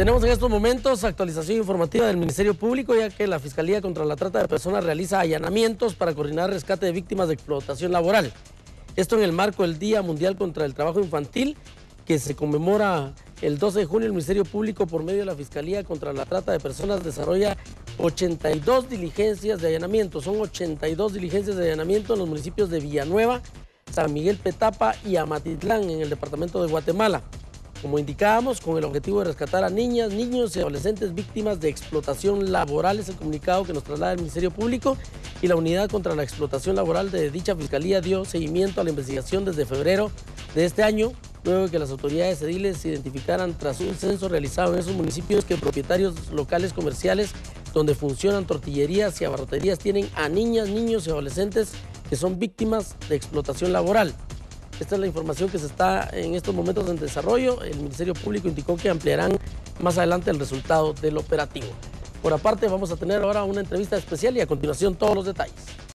Tenemos en estos momentos actualización informativa del Ministerio Público, ya que la Fiscalía contra la Trata de Personas realiza allanamientos para coordinar rescate de víctimas de explotación laboral. Esto en el marco del Día Mundial contra el Trabajo Infantil, que se conmemora el 12 de junio. El Ministerio Público, por medio de la Fiscalía contra la Trata de Personas, desarrolla 82 diligencias de allanamiento. Son 82 diligencias de allanamiento en los municipios de Villanueva, San Miguel Petapa y Amatitlán, en el departamento de Guatemala. Como indicábamos, con el objetivo de rescatar a niñas, niños y adolescentes víctimas de explotación laboral. Es el comunicado que nos traslada el Ministerio Público, y la Unidad contra la Explotación Laboral de dicha Fiscalía dio seguimiento a la investigación desde febrero de este año, luego de que las autoridades ediles identificaran, tras un censo realizado en esos municipios, que propietarios locales comerciales donde funcionan tortillerías y abarroterías tienen a niñas, niños y adolescentes que son víctimas de explotación laboral. Esta es la información que se está en estos momentos en desarrollo. El Ministerio Público indicó que ampliarán más adelante el resultado del operativo. Por aparte, vamos a tener ahora una entrevista especial y a continuación todos los detalles.